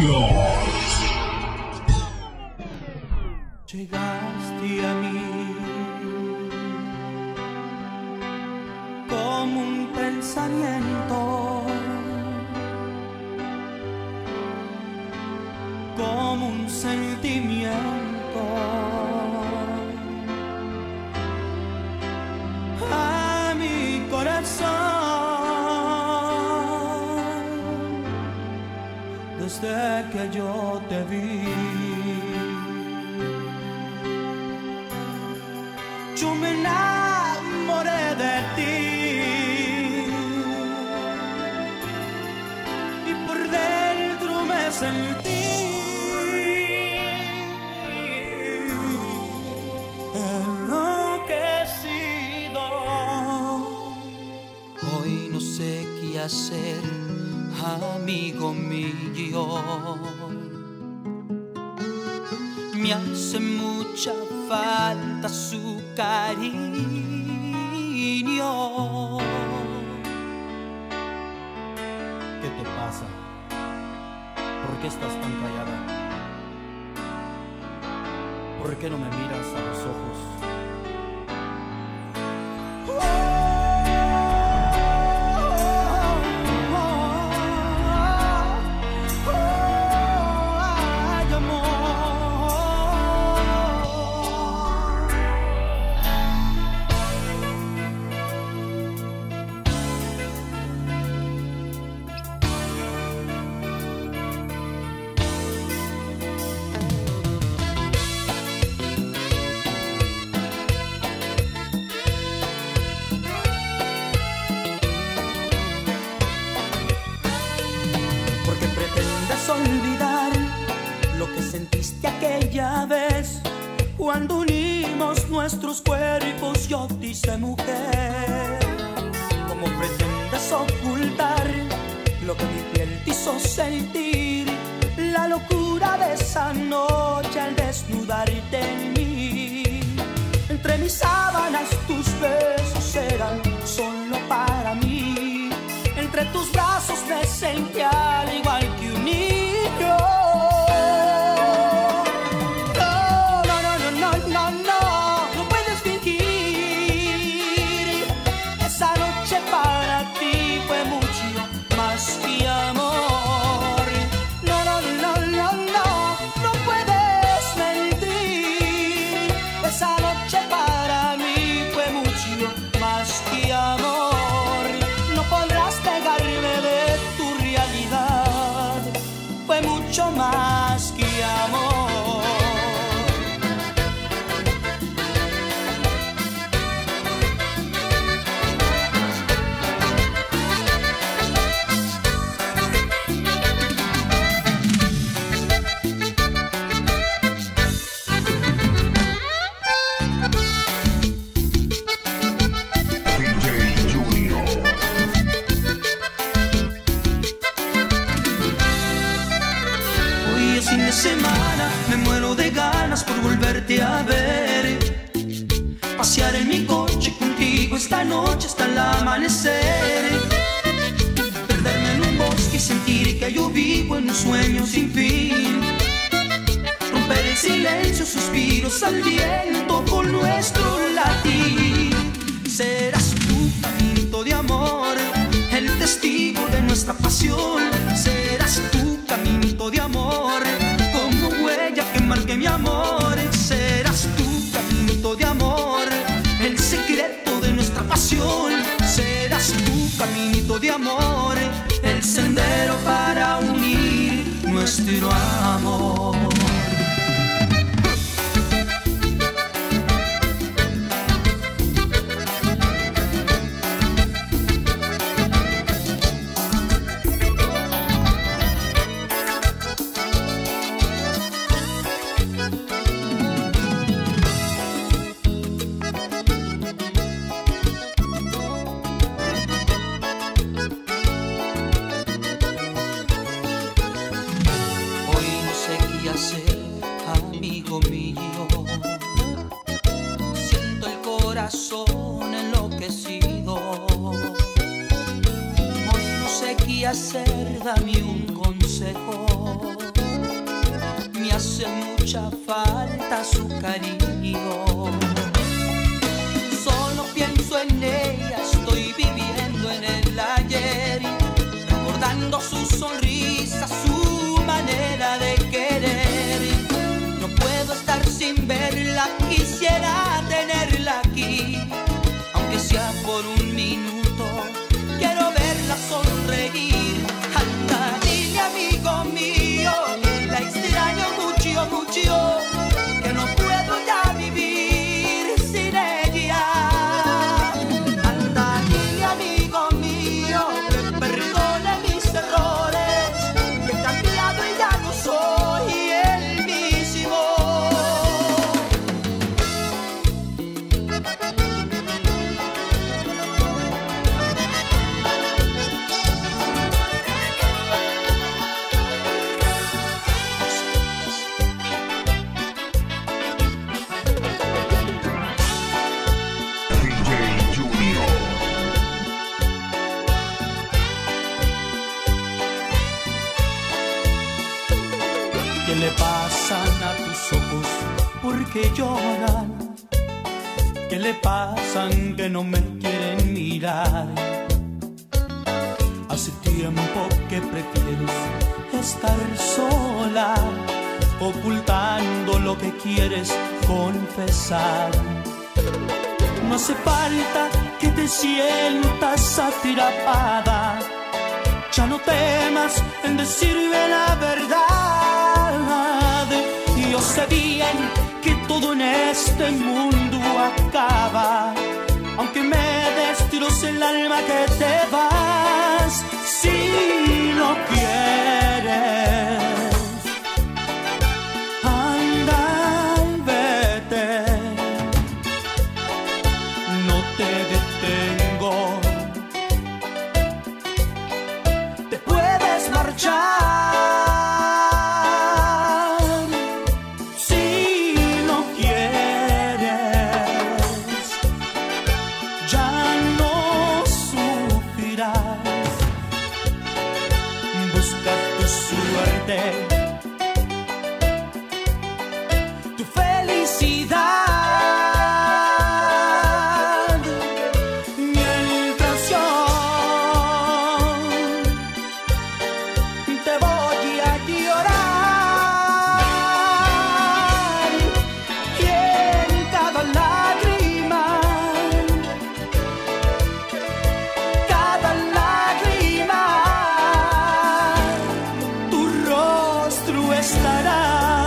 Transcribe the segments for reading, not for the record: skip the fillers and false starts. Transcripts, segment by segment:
Llegaste a mí como un pensamiento, como un sentimiento a mi corazón. Desde que yo te vi, yo me enamoré de ti y por dentro me sentí enloquecido. Hoy no sé qué hacer, amigo mío. Me hace mucha falta su cariño. ¿Qué te pasa? ¿Por qué estás tan callada? ¿Por qué no me miras a los ojos? Olvidar lo que sentiste aquella vez cuando unimos nuestros cuerpos, yo te hice mujer. ¿Cómo pretendes ocultar lo que mi piel te hizo sentir? La locura de esa noche al desnudarte en mí. Entre mis sábanas tus besos eran solo para mí. Entre tus brazos me sentía al igual que un niño. No puedes fingir. Esa noche para ti fue mucho más que amor. No puedes mentir. Esa noche para mí fue mucho más que amor. No podrás negarme de tu realidad. Fue mucho más que amor. Semana me muero de ganas por volverte a ver, pasear en mi coche contigo esta noche hasta el amanecer, perderme en un bosque y sentir que yo vivo en un sueño sin fin, romper el silencio, suspiros al viento con nuestro latir. Serás tu caminito de amor, el testigo de nuestra pasión. Serás tu caminito de amor, como huella que marque mi amor. Serás tu caminito de amor, el secreto de nuestra pasión. Serás tu caminito de amor, el sendero para unir nuestro amor. Amigo mío, siento el corazón enloquecido. Hoy no sé qué hacer, dame un consejo. hace mucha falta su cariño. Solo pienso en ella, estoy viviendo en el ayer, recordando su sonrisa, su manera de querer. No puedo estar sin verla, quisiera tenerla aquí, aunque sea por un minuto, quiero verla sonreír. Anda, dile amigo mío, que la extraño mucho, mucho, que no puedo ya vivir sin ella. Anda, dile amigo mío, que perdone mis errores, que he cambiado y ya no soy el mismo. ¿Qué le pasan a tus ojos? ¿Por qué lloran? ¿Qué le pasan que no me quieren mirar? Hace tiempo que prefieres estar sola, ocultando lo que quieres confesar. No hace falta que te sientas atrapada, ya no temas en decirme la verdad. Yo sé bien que todo en este mundo acaba, aunque me destroce el alma que te vas. Si no quieres, anda y vete, no te detengo, te puedes marchar. Tu felicidad, mientras yo te voy a llorar, y en cada lágrima tu rostro estará.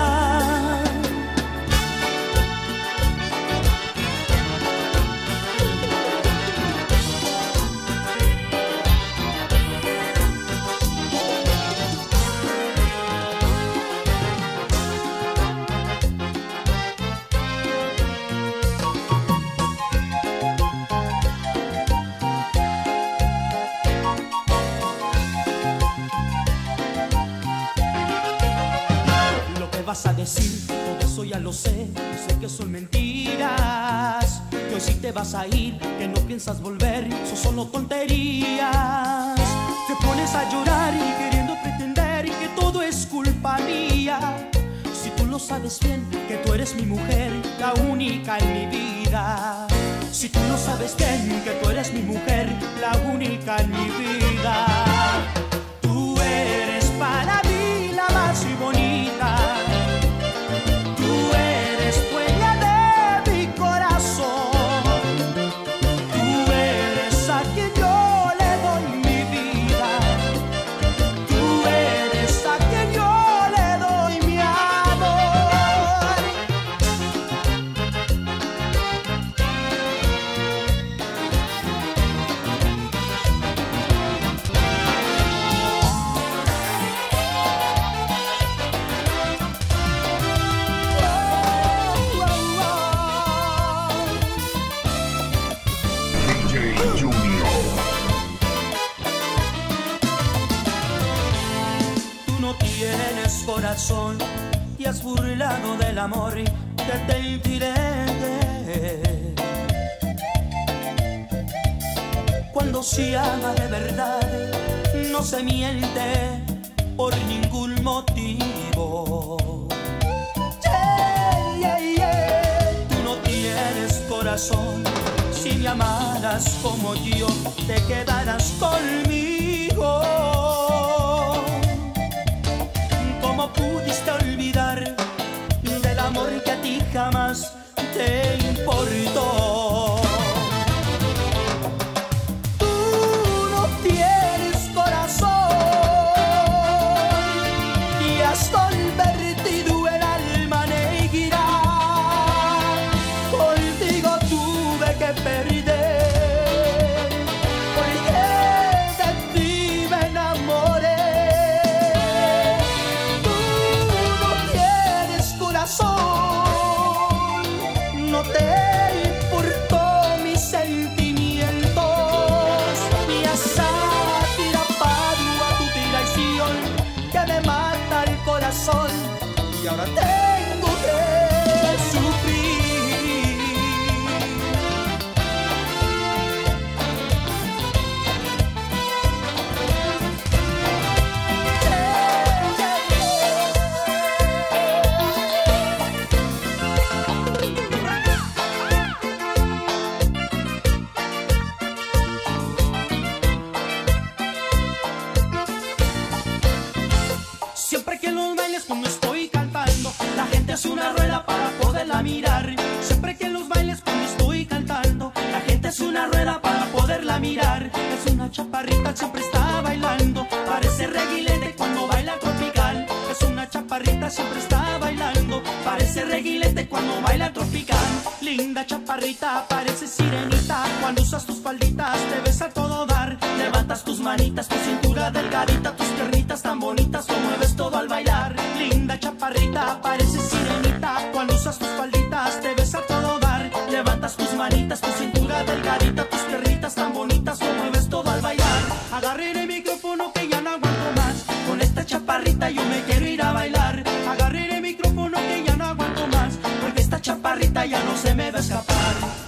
Vas a decir, todo eso ya lo sé, yo sé que son mentiras, que hoy sí te vas a ir, que no piensas volver, son solo tonterías. Te pones a llorar y queriendo pretender que todo es culpa mía, si tú lo sabes bien, que tú eres mi mujer, la única en mi vida. Si tú lo sabes bien, que tú eres mi mujer, la única en mi vida. Tú eres para mí la más bonita, corazón y has burlado del amor que te inspiré. Cuando se ama de verdad no se miente por ningún motivo. corazón, si me amaras como yo, te quedarás conmigo. ¿Cómo pudiste olvidar del amor que a ti jamás te importó? Tú no tienes corazón y has convertido el alma negra. Contigo tuve que perder, porque de ti me enamoré. Tú no tienes corazón, no te importó mis sentimientos, ni has atrapado a tu traición que me mata el corazón, y ahora tengo que sufrir. Siempre que en los bailes cuando estoy cantando, la gente hace una rueda para poderla mirar. Siempre que en los bailes cuando estoy cantando, la gente hace una rueda para poderla mirar. Es una chaparrita, siempre está bailando, parece reguilete cuando baila tropical. Es una chaparrita, siempre está bailando, parece reguilete cuando baila tropical. Linda chaparrita, parece sirenita, cuando usas tus falditas te ves a todo dar. Levantas tus manitas, tu cintura delgadita, tus piernitas tan bonitas, lo mueves todo al bailar. Linda chaparrita, pareces sirenita, cuando usas tus falditas te ves a todo dar. Levantas tus manitas, tu cintura delgadita, tus piernitas tan bonitas, lo mueves todo al bailar. Agarré el micrófono que ya no aguanto más, con esta chaparrita yo me quiero ir a bailar. Agarré el micrófono que ya no aguanto más, porque esta chaparrita ya no se me va a escapar.